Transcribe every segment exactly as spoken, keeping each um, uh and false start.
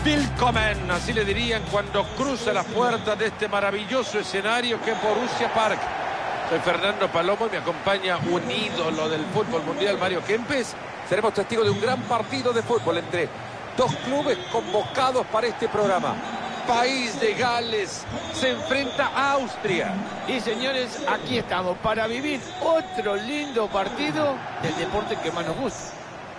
Willkommen, así le dirían cuando cruza las puertas de este maravilloso escenario que es Borussia Park. Soy Fernando Palomo y me acompaña un ídolo del fútbol mundial, Mario Kempes. Seremos testigos de un gran partido de fútbol entre dos clubes convocados para este programa. País de Gales se enfrenta a Austria. Y señores, aquí estamos para vivir otro lindo partido del deporte que más nos gusta.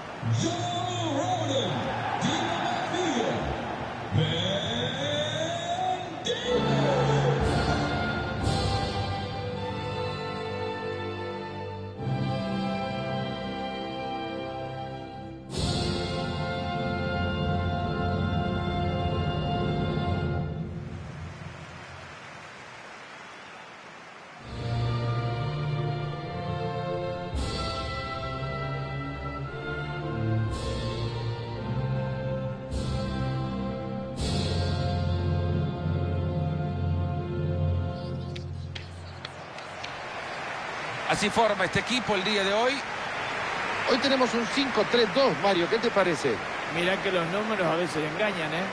Así forma este equipo el día de hoy. Hoy tenemos un cinco tres dos, Mario, ¿qué te parece? Mirá que los números a veces engañan, ¿eh?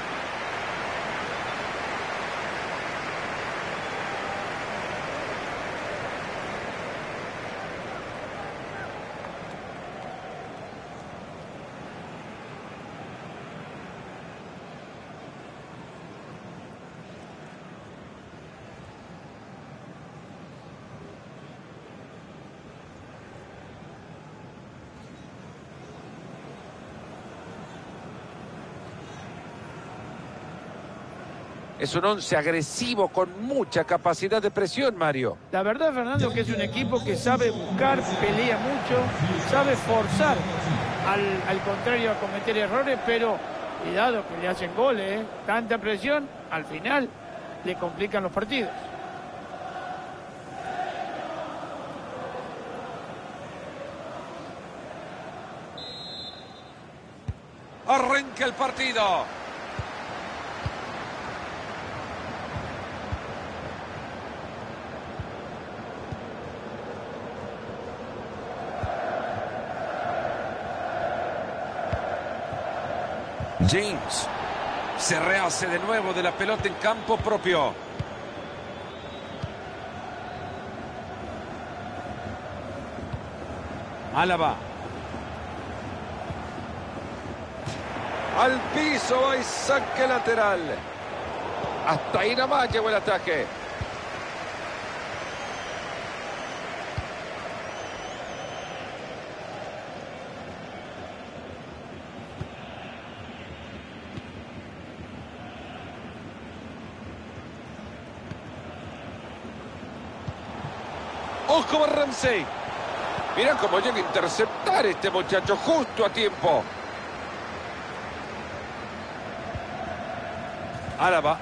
Es un once agresivo con mucha capacidad de presión, Mario. La verdad, Fernando, que es un equipo que sabe buscar, pelea mucho, sabe forzar al, al contrario a cometer errores, pero cuidado que le hacen goles, ¿eh? Tanta presión, al final le complican los partidos. Arranca el partido. James se rehace de nuevo de la pelota en campo propio. Álava. Al piso va y saque lateral. Hasta ahí nada más llegó el ataque. Ojo a Ramsey. Mira cómo llega a interceptar este muchacho justo a tiempo. Álava.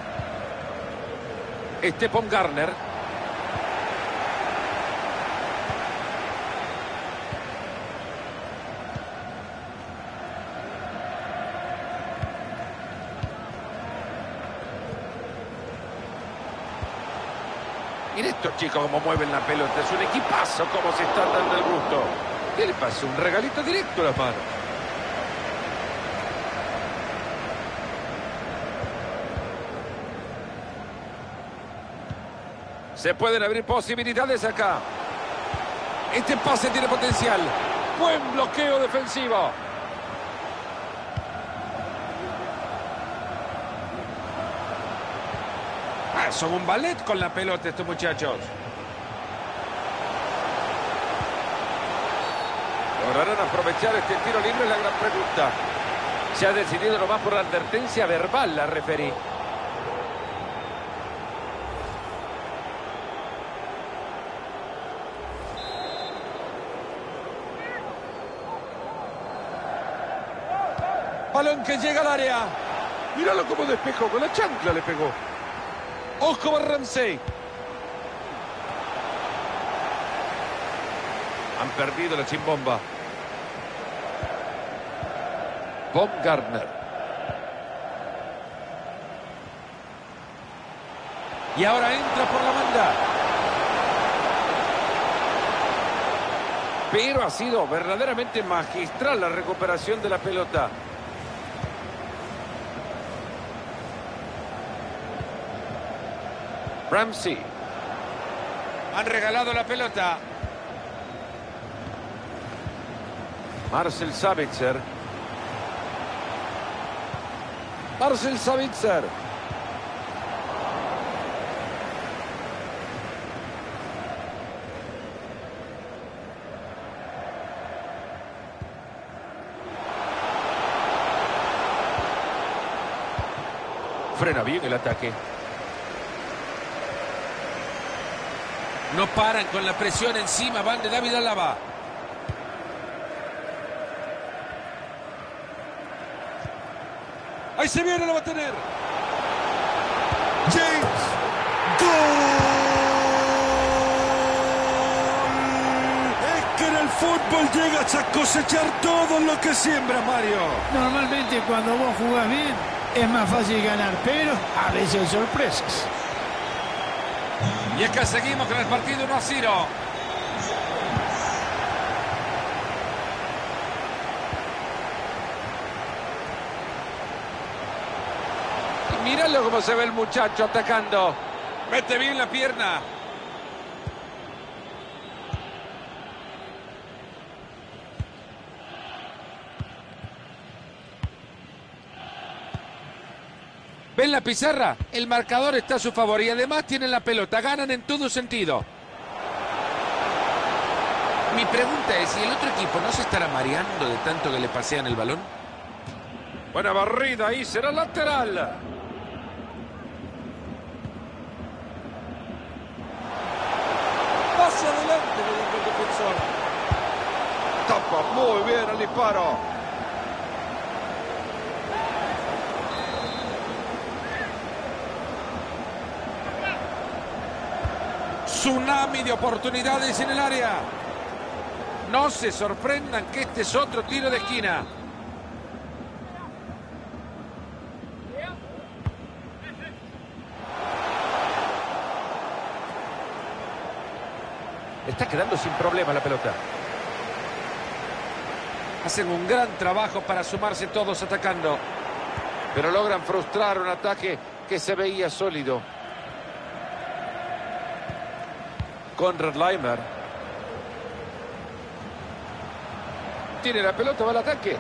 Steffen Garner. Miren estos chicos cómo mueven la pelota. Es un equipazo cómo se están dando el gusto. ¿Qué le pasa? Un regalito directo a las manos. Se pueden abrir posibilidades acá. Este pase tiene potencial. Buen bloqueo defensivo. Ah, son un ballet con la pelota estos muchachos. ¿Lograrán aprovechar este tiro libre? Es la gran pregunta. Se ha decidido nomás por la advertencia verbal la referí. Balón que llega al área. Míralo cómo despejó, con la chancla le pegó. Ojo a Ramsey. Han perdido la chimbomba. Baumgartner. Y ahora entra por la banda. Pero ha sido verdaderamente magistral la recuperación de la pelota. Ramsey. Han regalado la pelota. Marcel Sabitzer. Marcel Sabitzer. Frena bien el ataque. No paran con la presión encima, van de David Alaba. Ahí se viene, lo va a tener. James. ¡Gol! Es que en el fútbol llegas a cosechar todo lo que siembra, Mario. Normalmente cuando vos jugás bien es más fácil ganar, pero a veces hay sorpresas. Y es que seguimos con el partido uno a cero. Y míralo cómo se ve el muchacho atacando. Mete bien la pierna. ¿Ven la pizarra? El marcador está a su favor y además tienen la pelota. Ganan en todo sentido. Mi pregunta es, ¿y el otro equipo no se estará mareando de tanto que le pasean el balón? Buena barrida ahí, será lateral. Pase adelante, le dijo el defensor. Tapa muy bien el disparo. Tsunami de oportunidades en el área. No se sorprendan que este es otro tiro de esquina. Está quedando sin problema la pelota. Hacen un gran trabajo para sumarse todos atacando. Pero logran frustrar un ataque que se veía sólido. Konrad Laimer. Tiene la pelota, va al ataque.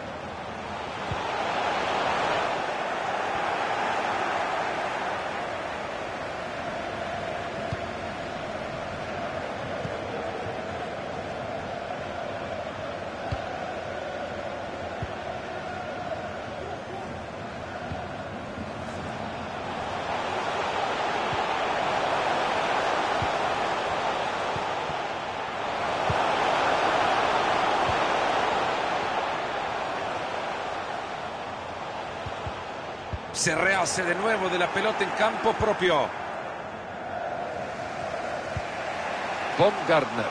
Se rehace de nuevo de la pelota en campo propio. Baumgartner.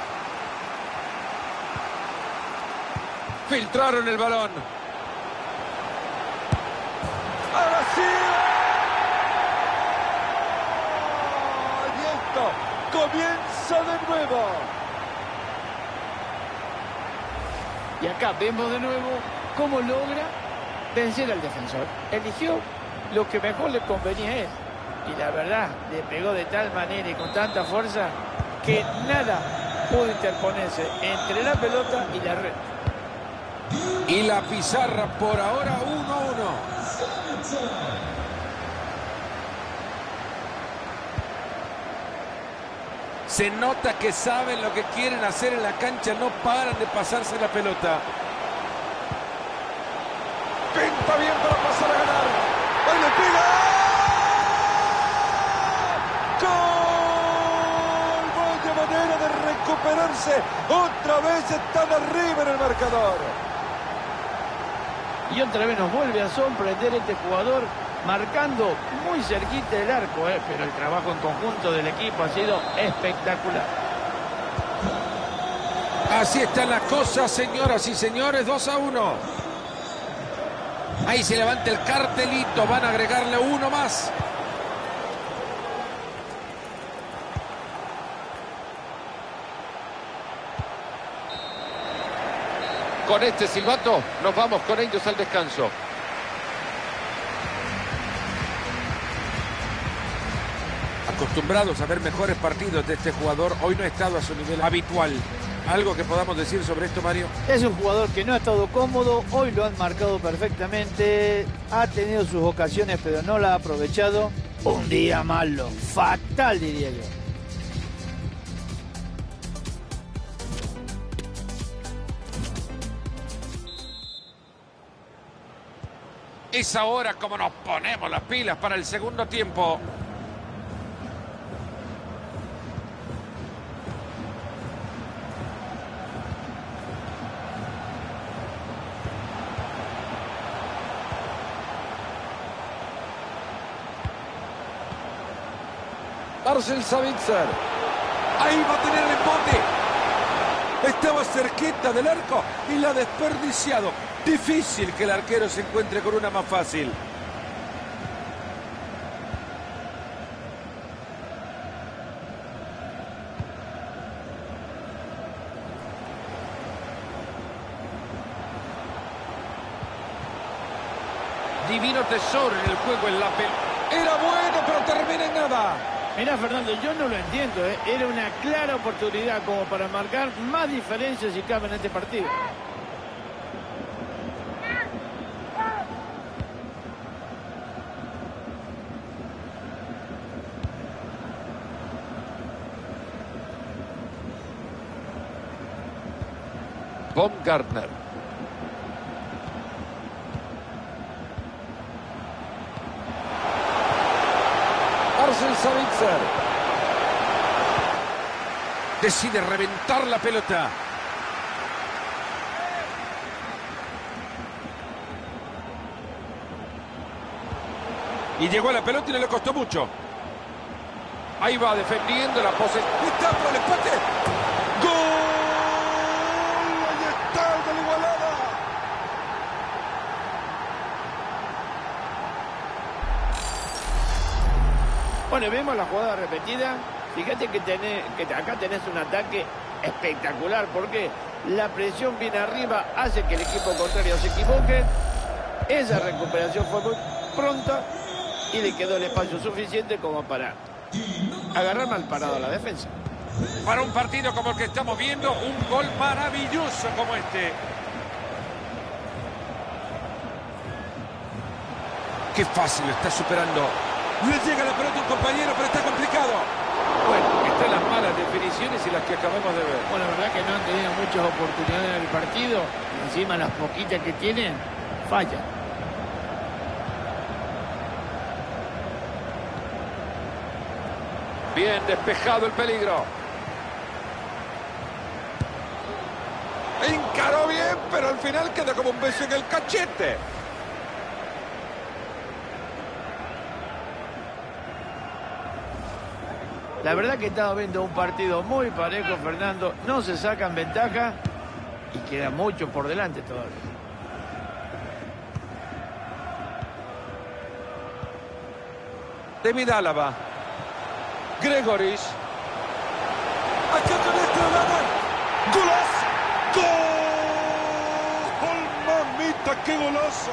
Filtraron el balón. ¡Ahora sí! Y esto comienza de nuevo. Y acá vemos de nuevo cómo logra vencer al defensor. Eligió lo que mejor le convenía a él. Y la verdad, le pegó de tal manera y con tanta fuerza que nada pudo interponerse entre la pelota y la red. Y la pizarra por ahora uno a uno. Se nota que saben lo que quieren hacer en la cancha, no paran de pasarse la pelota. Pinta bien para pasar a ganar. ¡Ahí le pega! ¡Gol! Vaya manera de recuperarse. Otra vez están arriba en el marcador. Y otra vez nos vuelve a sorprender este jugador, marcando muy cerquita del arco, eh, pero el trabajo en conjunto del equipo ha sido espectacular. Así están las cosas, señoras y señores, dos a uno. Ahí se levanta el cartelito, van a agregarle uno más. Con este silbato nos vamos con ellos al descanso. Acostumbrados a ver mejores partidos de este jugador, hoy no ha estado a su nivel habitual. ¿Algo que podamos decir sobre esto, Mario? Es un jugador que no ha estado cómodo, hoy lo han marcado perfectamente, ha tenido sus ocasiones pero no la ha aprovechado. Un día malo, fatal diría yo. Es ahora como nos ponemos las pilas para el segundo tiempo. Marcel Sabitzer. Ahí va a tener el embote. Estaba cerquita del arco y la ha desperdiciado. Difícil que el arquero se encuentre con una más fácil. Divino tesoro en el juego en la pelota. Era bueno, pero termina en nada. Mirá, Fernando, yo no lo entiendo, ¿eh? Era una clara oportunidad como para marcar más diferencias si cabe en este partido. Baumgartner. Marcel Sabitzer. Decide reventar la pelota. Y llegó a la pelota y no le costó mucho. Ahí va defendiendo la posesión. Está por el empate. ¡Gol! Ahí está el de la igualada. Bueno, vemos la jugada repetida. Fíjate que, tenés, que acá tenés un ataque espectacular porque la presión viene arriba, hace que el equipo contrario se equivoque. Esa recuperación fue muy pronta y le quedó el espacio suficiente como para agarrar mal parado a la defensa. Para un partido como el que estamos viendo, un gol maravilloso como este. Qué fácil lo está superando. Le llega la pelota a un compañero, pero está complicado. Bueno, están las malas definiciones y las que acabamos de ver. Bueno, la verdad que no han tenido muchas oportunidades en el partido. Y encima las poquitas que tienen, fallan. Bien despejado el peligro. Encaró bien, pero al final queda como un beso en el cachete. La verdad que estaba viendo un partido muy parejo, Fernando. No se sacan ventaja y queda mucho por delante todavía. David Álava. Gregoris. Acá con este ganan. ¡Golazo! ¡Gol! ¡Mamita, qué golazo!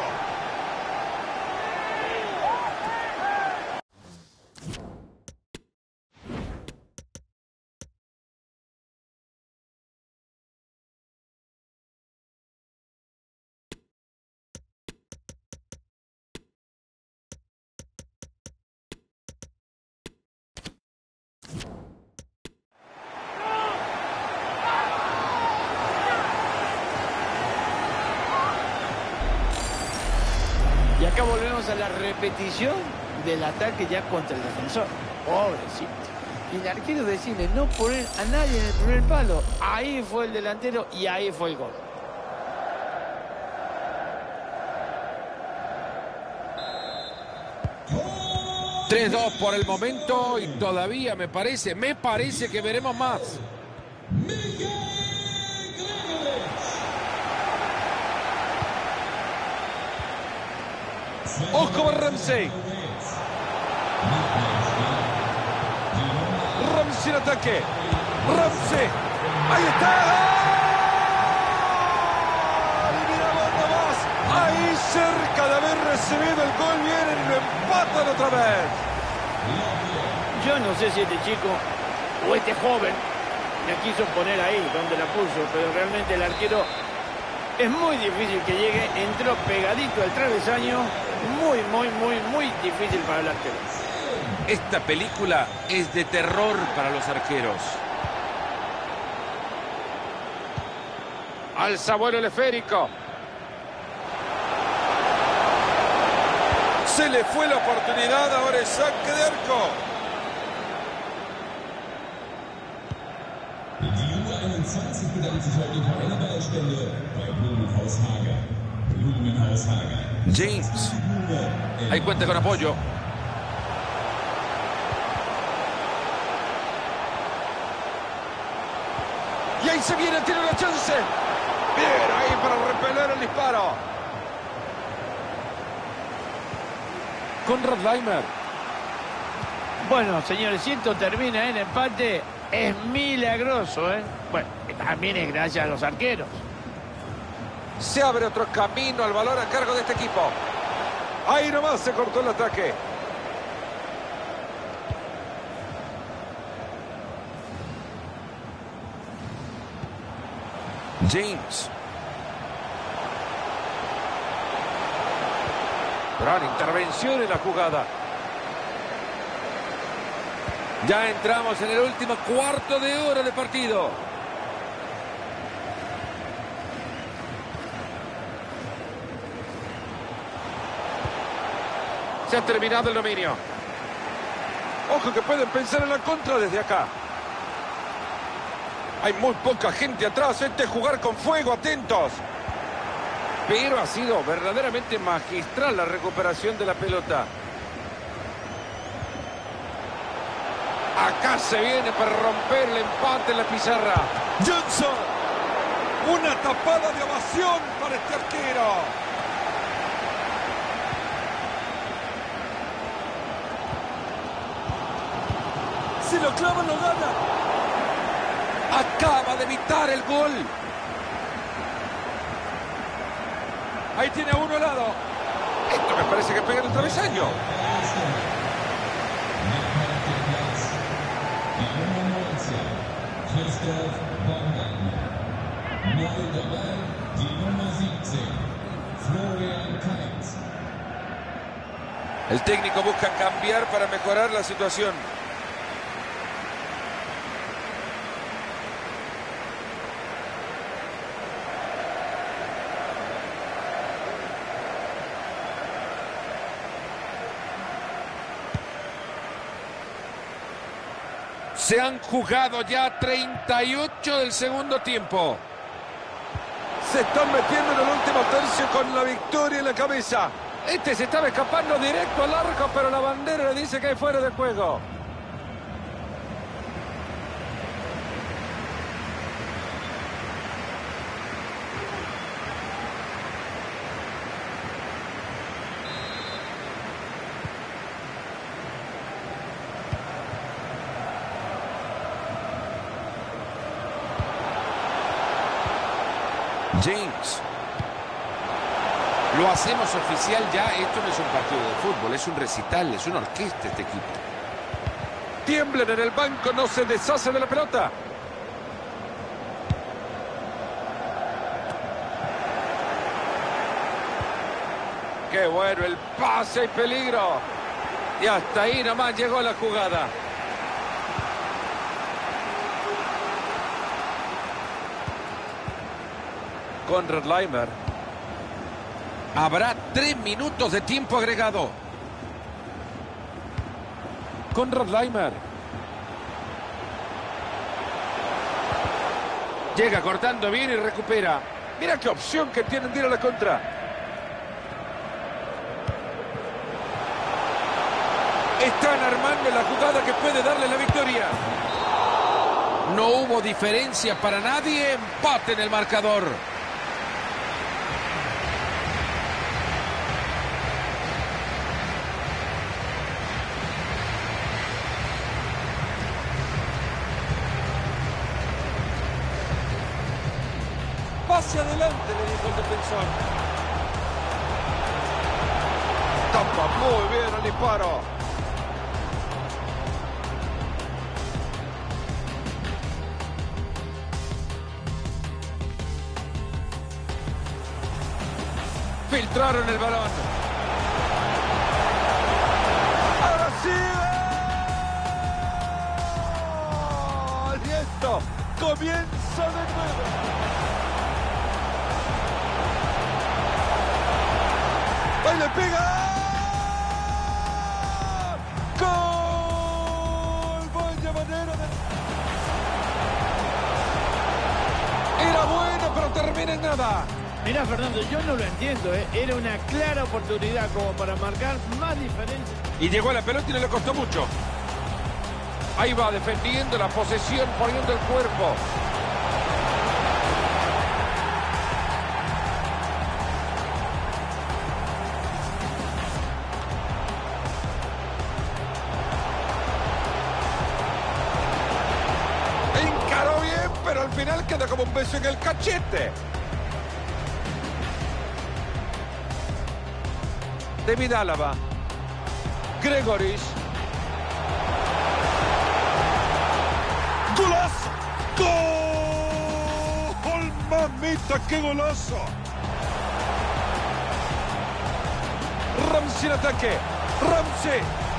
Y acá volvemos a la repetición del ataque ya contra el defensor. Pobrecito. Y el arquero decide no poner a nadie en el primer palo. Ahí fue el delantero y ahí fue el gol. tres dos por el momento y todavía me parece, me parece que veremos más. Ojo con Ramsey. Ramsey en ataque. Ramsey. Ahí está. Y mira dónde vas. Ahí cerca de haber recibido el gol. Vienen y lo empatan otra vez. Yo no sé si este chico o este joven la quiso poner ahí donde la puso, pero realmente el arquero es muy difícil que llegue. Entró pegadito al travesaño. Muy, muy, muy, muy difícil para el arquero. Esta película es de terror para los arqueros. Alza vuelo el esférico. Se le fue la oportunidad, ahora es saque de arco. Die Nummer einundzwanzig bedankt sich heute für eine Ballspende bei Blumenhaus Hager. Blumenhaus Hager. James. Ahí cuenta con apoyo. Y ahí se viene, tiene una chance. Bien, ahí para repeler el disparo. Konrad Laimer. Bueno, señores, si esto termina en empate, es milagroso, ¿eh? Bueno, también es gracias a los arqueros. Se abre otro camino al balón a cargo de este equipo. Ahí nomás se cortó el ataque. James. Gran intervención en la jugada. Ya entramos en el último cuarto de hora de partido. Se ha terminado el dominio. Ojo que pueden pensar en la contra desde acá. Hay muy poca gente atrás. Este es jugar con fuego, atentos. Pero ha sido verdaderamente magistral la recuperación de la pelota. Acá se viene para romper el empate en la pizarra. Johnson. Una tapada de ovación para este arquero. Si lo clava, lo gana. Acaba de evitar el gol. Ahí tiene a uno al lado. Esto me parece que pega en el travesaño. Christoph Baumgartner. Neu dabei die Nummer siebzehn, Florian Kainz. El técnico busca cambiar para mejorar la situación. Se han jugado ya treinta y ocho del segundo tiempo. Se están metiendo en el último tercio con la victoria en la cabeza. Este se estaba escapando directo al arco, pero la bandera le dice que hay fuera de juego. James. Lo hacemos oficial ya. Esto no es un partido de fútbol, es un recital, es una orquesta este equipo. Tiemblan en el banco, no se deshace de la pelota. Qué bueno el pase y peligro. Y hasta ahí nomás llegó la jugada. Konrad Laimer. Habrá tres minutos de tiempo agregado. Konrad Laimer. Llega cortando bien y recupera. Mira qué opción que tienen de ir a la contra. Están armando la jugada que puede darle la victoria. No hubo diferencia para nadie. Empate en el marcador. Hacia adelante, le dijo el defensor. Tapa muy bien el disparo. filtraron el balón. ¡Ahora sí! ¡Gol! Y esto comienza de nuevo. ¡Ahí le pega! ¡Gol! Vaya manera de... Era bueno, pero termina en nada. Mirá, Fernando, yo no lo entiendo, ¿eh? Era una clara oportunidad como para marcar más diferencia. Y llegó a la pelota y no le costó mucho. Ahí va, defendiendo la posesión, poniendo el cuerpo. Encaró bien, pero al final queda como un beso en el cachete. David Alaba. Gregoris. ¡Golazo! ¡Gol! ¡Mamita, qué golazo! Ramsey en ataque. Ramsey.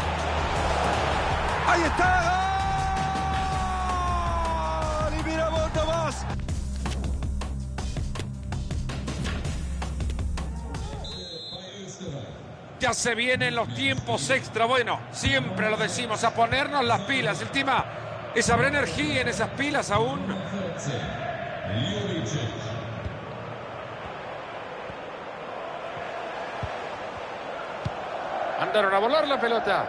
¡Ahí está! ¡Gol! Y mira, bota más. Ya se vienen los tiempos extra. Bueno, siempre lo decimos, a ponernos las pilas. El tema es, ¿habrá energía en esas pilas aún? Andaron a volar la pelota.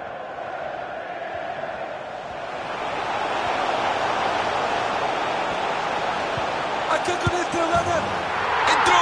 Acá con este lo ganan. ¡Entró!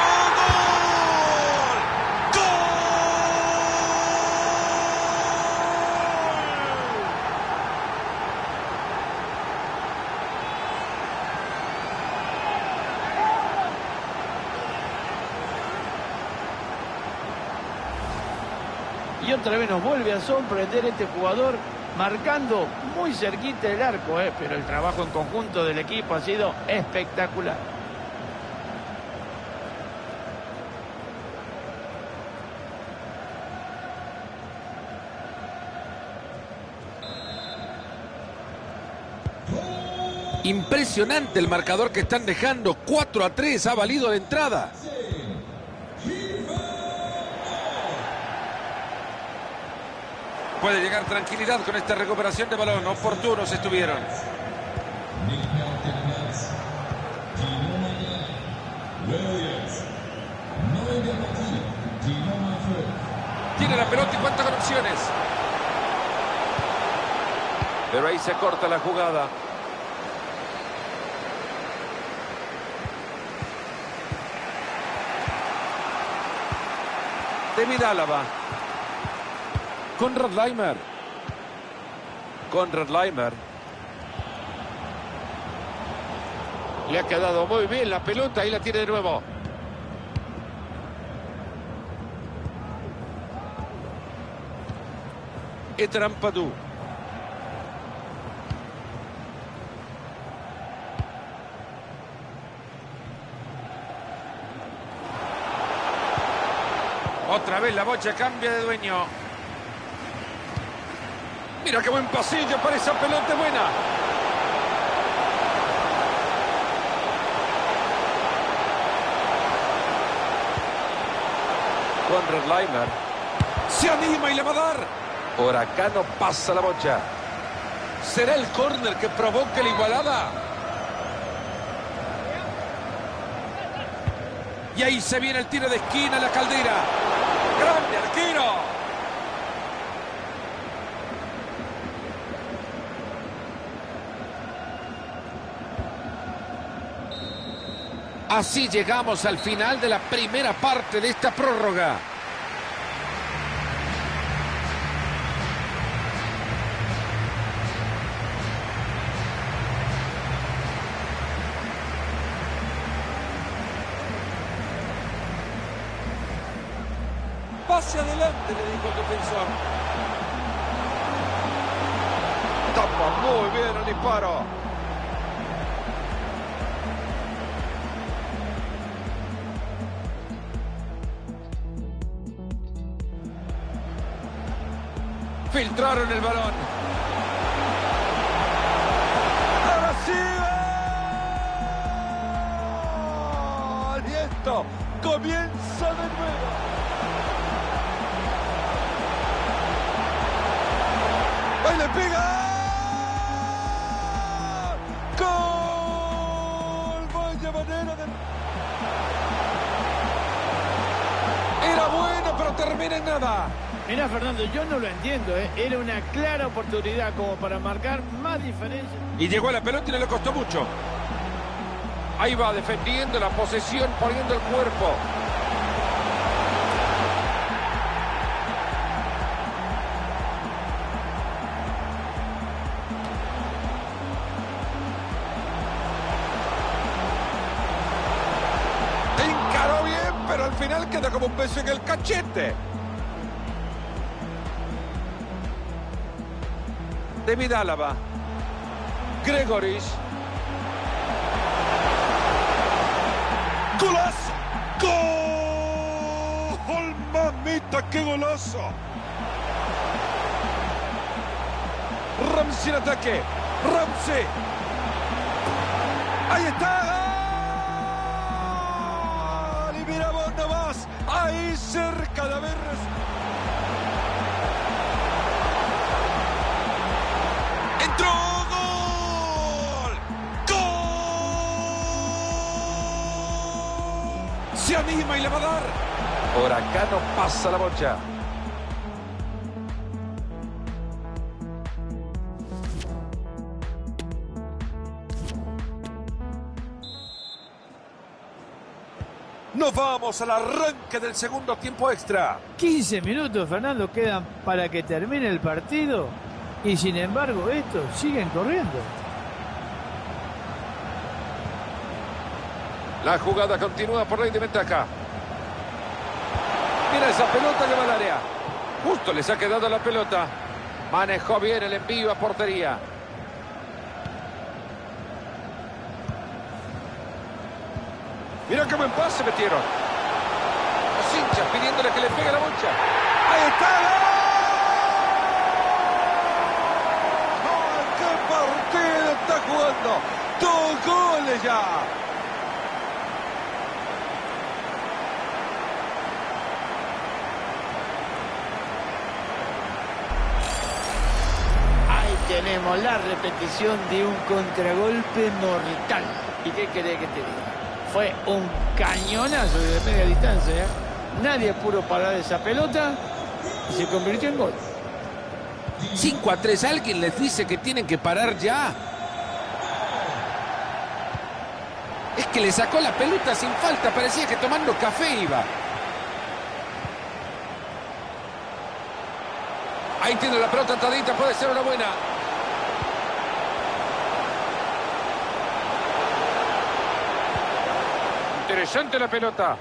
Y otra vez nos vuelve a sorprender este jugador marcando muy cerquita del arco, ¿eh? Pero el trabajo en conjunto del equipo ha sido espectacular. Impresionante el marcador que están dejando. cuatro a tres ha valido la entrada. Puede llegar tranquilidad con esta recuperación de balón. Oportunos estuvieron. Tiene la pelota y cuenta con opciones. Pero ahí se corta la jugada. David Alaba. Konrad Laimer. Konrad Laimer. Le ha quedado muy bien la pelota y la tiene de nuevo. Ethan Ampadu. Otra vez la bocha cambia de dueño. Mira qué buen pasillo para esa pelota buena. Konrad Laimer. Se anima y le va a dar. Por acá no pasa la bocha. ¿Será el córner que provoque la igualada? Y ahí se viene el tiro de esquina, la Caldera. ¡Grande arquero! Así llegamos al final de la primera parte de esta prórroga. Pase adelante, le dijo el defensor. Tapa muy bien el disparo. Filtraron el balón. ¡Ahora sí! ¡Gol! Y esto comienza de nuevo. ¡Ahí le pega! ¡Gol! Vaya manera de... Era bueno, pero termina en nada. Mirá, Fernando, yo no lo entiendo, ¿eh? Era una clara oportunidad como para marcar más diferencia. Y llegó a la pelota y no le costó mucho. Ahí va, defendiendo la posesión, poniendo el cuerpo. Encaró bien, pero al final queda como un beso en el cachete. David Álava. Gregoris. ¡Golazo! ¡Gol! ¡Mamita, qué golazo! Ramsey en ataque. Ramsey. Ahí está. ¡Gol! Y mira vos nomás. Ahí cerca de haber... ¡Entró! ¡Gol! ¡Gol! Se anima y le va a dar. Por acá no pasa la bocha. Nos vamos al arranque del segundo tiempo extra. quince minutos, Fernando, quedan para que termine el partido. Y sin embargo, estos siguen corriendo. La jugada continúa por ley de ventaja. Mira esa pelota que va al área. Justo les ha quedado la pelota. Manejó bien el envío a portería. Mira qué buen pase metieron. Los hinchas pidiéndole que le pegue la bocha. ¡Ahí está! ¡Gol! ¡Qué partido está jugando! ¡Dos goles ya! Ahí tenemos la repetición de un contragolpe mortal. ¿Y qué querés que te diga? Fue un cañonazo de media distancia, ¿eh? Nadie pudo parar esa pelota y se convirtió en gol. cinco a tres. Alguien les dice que tienen que parar ya. Es que le sacó la pelota sin falta. Parecía que tomando café iba. Ahí tiene la pelota atadita. Puede ser una buena. Interesante la pelota.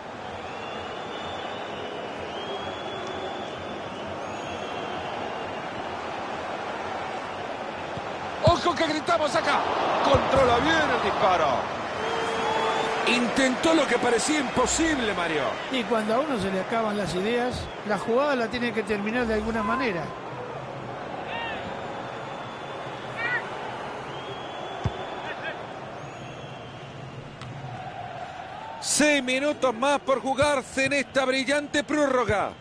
¡Ojo que gritamos acá! Controla bien el disparo. Intentó lo que parecía imposible, Mario. Y cuando a uno se le acaban las ideas, la jugada la tiene que terminar de alguna manera. Seis minutos más por jugarse en esta brillante prórroga.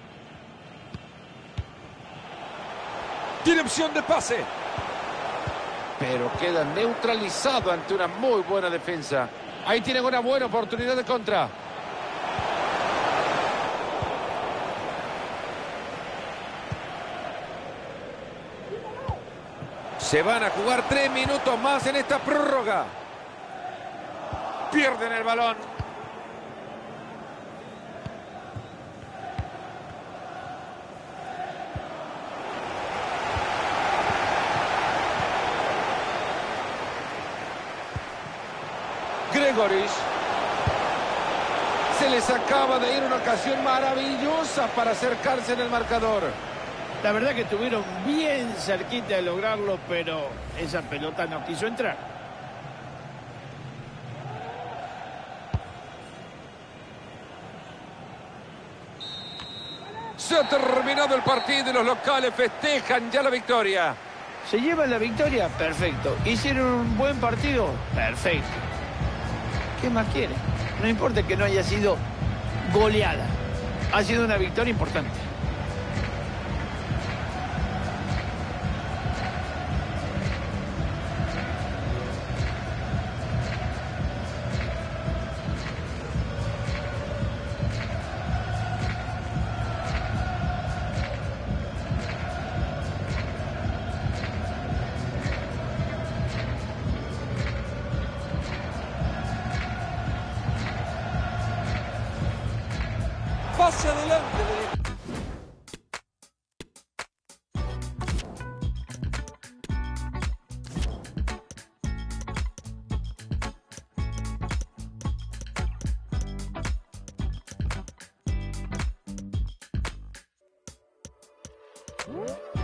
Tiene opción de pase. Pero queda neutralizado ante una muy buena defensa. Ahí tienen una buena oportunidad de contra. Se van a jugar tres minutos más en esta prórroga. Pierden el balón. Gregoris. Se les acaba de ir una ocasión maravillosa para acercarse en el marcador. La verdad que estuvieron bien cerquita de lograrlo, pero esa pelota no quiso entrar. Se ha terminado el partido y los locales festejan ya la victoria. ¿Se llevan la victoria? Perfecto. ¿Hicieron un buen partido? Perfecto. ¿Qué más quiere? No importa que no haya sido goleada. Ha sido una victoria importante. Pase adelante. What?